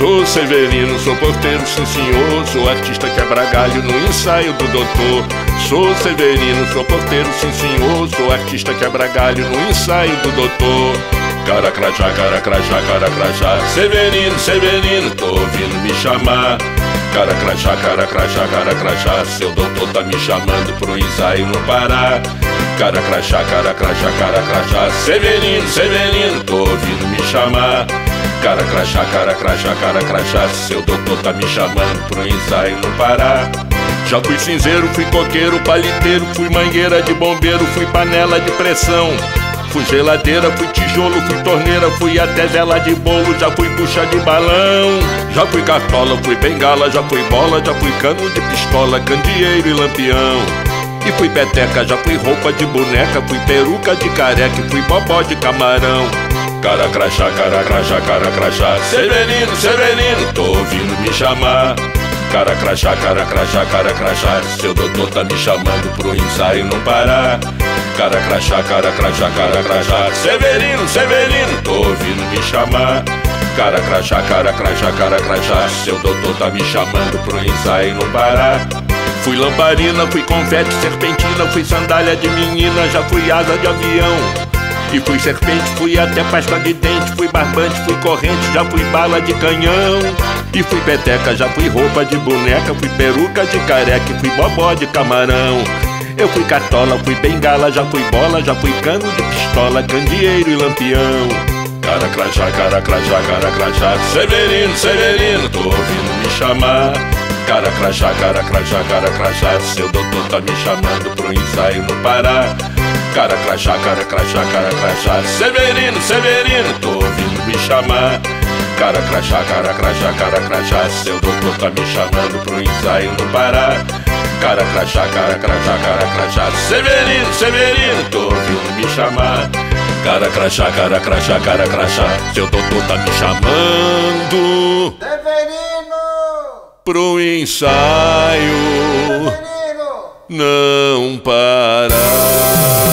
Sou Severino, sou porteiro, sim senhor. Sou artista quebra-galho no ensaio do doutor. Sou Severino, sou porteiro, sim senhor. Sou artista quebra-galho no ensaio do doutor. Cara crachá, cara crachá, cara crachá. Severino, Severino, tô ouvindo me chamar. Cara crachá, cara crachá, cara crachá. Seu doutor tá me chamando pro ensaio no Pará. Cara crachá, cara crachá, cara crachá. Severino, Severino, tô ouvindo me chamar. Cara crachá, cara crachá, cara crachá. Seu doutor tá me chamando pro ensaio no Pará. Já fui cinzeiro, fui coqueiro, paliteiro, fui mangueira de bombeiro, fui panela de pressão. Fui geladeira, fui tijolo, fui torneira, fui até vela de bolo, já fui bucha de balão. Já fui cartola, fui bengala, já fui bola, já fui cano de pistola, candeeiro e lampião. E fui peteca, já fui roupa de boneca, fui peruca de careca e fui bobó de camarão. Cara crachá, cara crachá, cara crachá. Severino, Severino, tô ouvindo me chamar. Cara crachá, cara crachá, cara crachá. Seu doutor tá me chamando pro ensaio no Pará. Cara crachá, cara crachá, cara crachá. Severino, Severino, tô ouvindo me chamar. Cara crachá, cara crachá, cara crachá. Seu doutor tá me chamando pro ensaio no Pará. Fui lamparina, fui confete, serpentina, fui sandália de menina, já fui asa de avião. E fui serpente, fui até pasta de dente, fui barbante, fui corrente, já fui bala de canhão. E fui peteca, já fui roupa de boneca, fui peruca de careca e fui bobó de camarão. Eu fui cartola, fui bengala, já fui bola, já fui cano de pistola, candeeiro e lampião. Cara crachá, cara crachá, cara crachá. Severino, Severino, tô ouvindo me chamar. Cara crachá, cara crachá, cara crachá. Seu doutor tá me chamando pro ensaio no Pará. Cara crachá, cara crachá, cara crachá. Severino, Severino, tô ouvindo me chamar. Cara crachá, cara crachá, cara crachá. Seu doutor tá me chamando pro ensaio no Pará. Cara crachá, cara crachá, cara crachá. Severino, Severino, tô ouvindo me chamar. Cara crachá, cara crachá, cara crachá. Seu doutor tá me chamando Severino pro ensaio Severino não parar.